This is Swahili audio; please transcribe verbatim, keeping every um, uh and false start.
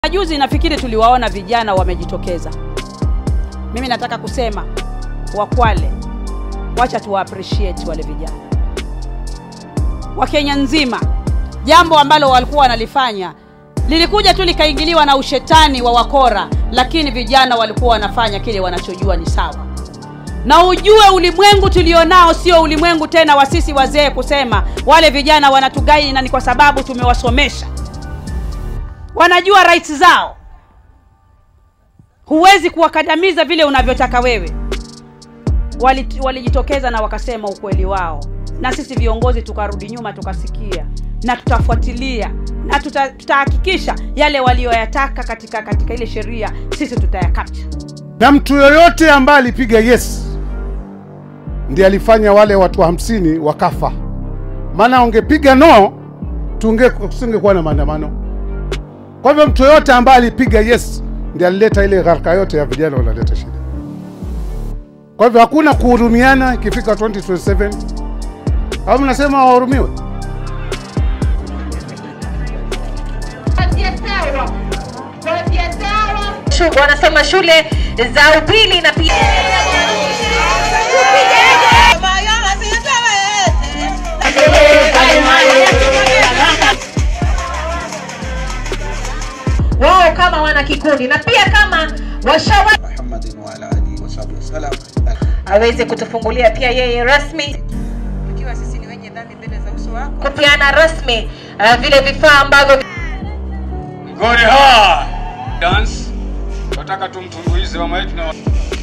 Juzi nafikiri tuliwaona vijana wamejitokeza. Mimi nataka kusema wa Kwale, wacha tu appreciate wale vijana wa Kenya nzima. Jambo ambalo walikuwa wanalifanya lilikuja tu likaingiliwa na ushetani wa wakora, lakini vijana walikuwa wanafanya kile wanachojua ni sawa. Na ujue ulimwengu tulionao sio ulimwengu tena wa sisi wazee kusema wale vijana wanatugai na ni kwa sababu tumewasomesha. Wanajua rights zao. Huwezi kuwakandamiza vile unavyotaka wewe. Walijitokeza wali na wakasema ukweli wao. Na sisi viongozi tukarudi nyuma tukasikia na tutafuatilia na tutahakikisha tuta yale walioyataka katika katika ile sheria sisi tutayakapcha. Na mtu yoyote ambaye alipiga yes ndiye alifanya wale watu hamsini wakafa. Maana ungepiga no tunge kusingekuwa na maandamano. Kwa hivyo mtu yote ambaye alipiga yes ndiye alileta ile gharika yote ya vijana wanaleta shida. Kwa hivyo hakuna kuhurumiana ikifika twenty twenty-seven. Au mnasema wahurumiwe? Wanasoma shule za upili na pia wao kama wana kikundi na pia kama washawa Muhammadin wa ala alihi wa sahbihi wasallam aweze kutufungulia pia yeye rasmi, ikiwa sisi ni wenye dhambi mbele za uso wako, kupiana rasmi uh, vile vifaa ambavyo Ngori ha dance tunataka tumtumbuize mama yetu na